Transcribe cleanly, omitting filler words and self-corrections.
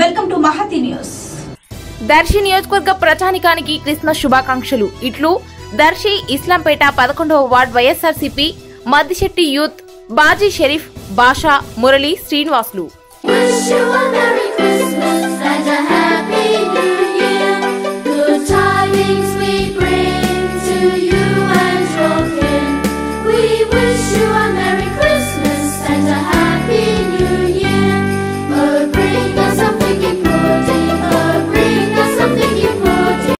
Welcome to Mahathi news. Darsi నియోజకవర్గ ప్రజానికానికి Christmas శుభాకాంక్షలు. ఇట్లు దర్శి ఇస్లాంపేట 11వ ward YSRCP Maddisetty youth Baji Sharif, Basha, Murali, Srinivasulu.